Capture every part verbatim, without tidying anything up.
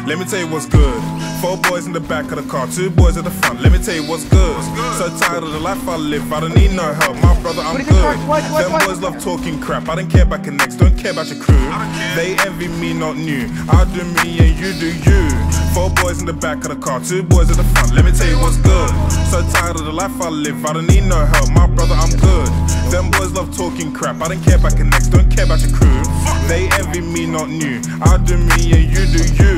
Let me tell you what's good. Four boys in the back of the car, two boys at the front. Let me tell you what's good. So tired of the life I live, I don't need no help. My brother, I'm good. Them boys love talking crap. I don't care about connects, don't care about your crew. They envy me, not new. I do me and you do you. Four boys in the back of the car, two boys at the front. Let me tell you what's good. So tired of the life I live, I don't need no help. My brother, I'm good. Them boys love talking crap. I don't care about connects, don't care about your crew. They envy me, not new. I do me and you do you.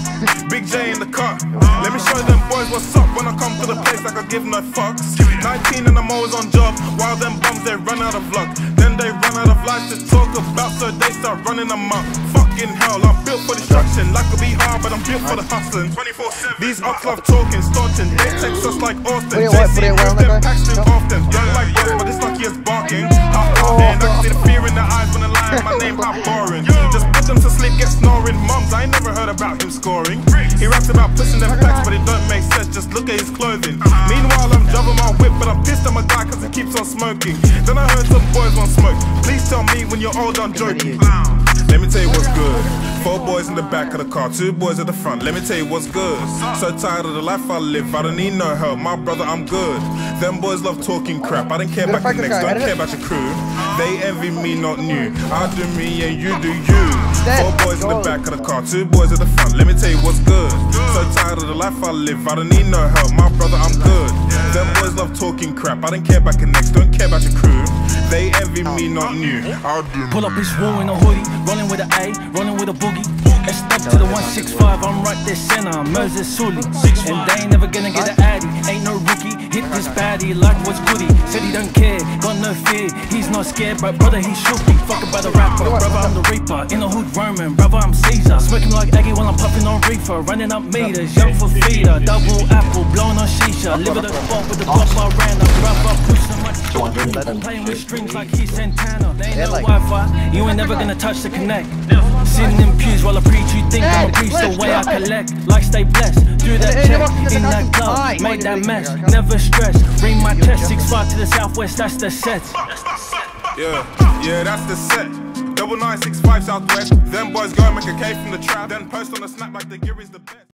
Big J in the cut. Let me show them boys what's up when I come to the place like I give no fucks. nineteen and I'm always on job, while them bums they run out of luck. Then they run out of life to talk about, so they start running amok. Fucking hell, I'm built for destruction. Life could be hard, but I'm built for the hustling. twenty-four seven. These ops love talking, starting. They text us like Austin. J C with them Paxton often. Don't like boys, but this lucky is barking. How often? I can see the fear in their eyes when they lie. My name, how boring. Just put them to sleep, get snoring. Mums, I ain't never heard about him scoring. He raps about pushing them packs, but it don't make sense, just look at his clothing. Meanwhile, I'm driving my whip, but I'm pissed at my guy cause he keeps on smoking. Then I heard some boys want smoke. Please tell me when you're old, I'm joking. Let me tell you what's good. Four boys in the back of the car, two boys at the front. Let me tell you what's good. So tired of the life I live, I don't need no help. My brother, I'm good. Them boys love talking crap. I don't care about connects, don't care about your crew. They envy me, not new. I do me and you do you. Four boys in the back of the car, two boys at the front. Let me tell you what's good. So tired of the life I live, I don't need no help. My brother, I'm good. Them boys love talking crap. I don't care about connects, don't care about your crew. They envy me, not new. Pull up his wall in a hoodie, rolling with an A, rolling with a boogie. Let's step to the one six five, I'm right there center, Moses Sully. And they ain't never gonna get an addy, ain't no rookie. Hit this baddie like what's goodie. Said he don't care, got no fear, he's not scared, but brother he should be. Fuck about the rapper, brother I'm the reaper. In the hood roaming, brother I'm Caesar. Smoking like Aggie while I'm puffing on reefer. Running up meters, young for feeder. Double apple, blowing on shisha. Live at the spot with the pop I ran up. Brother push so much. Playing with strings like he's Santana. They ain't no Wi-Fi, you ain't never gonna touch the connect. Sitting in pews while I preach, you think I'ma preach the way I collect. Like stay blessed, do that check, in that club, made that mess. Never stress, bring my chest, six five to the southwest, that's the set. Yeah, yeah, that's the set. Double nine six five southwest. Them boys go and make a K from the trap, then post on the snap like the Gary's the best.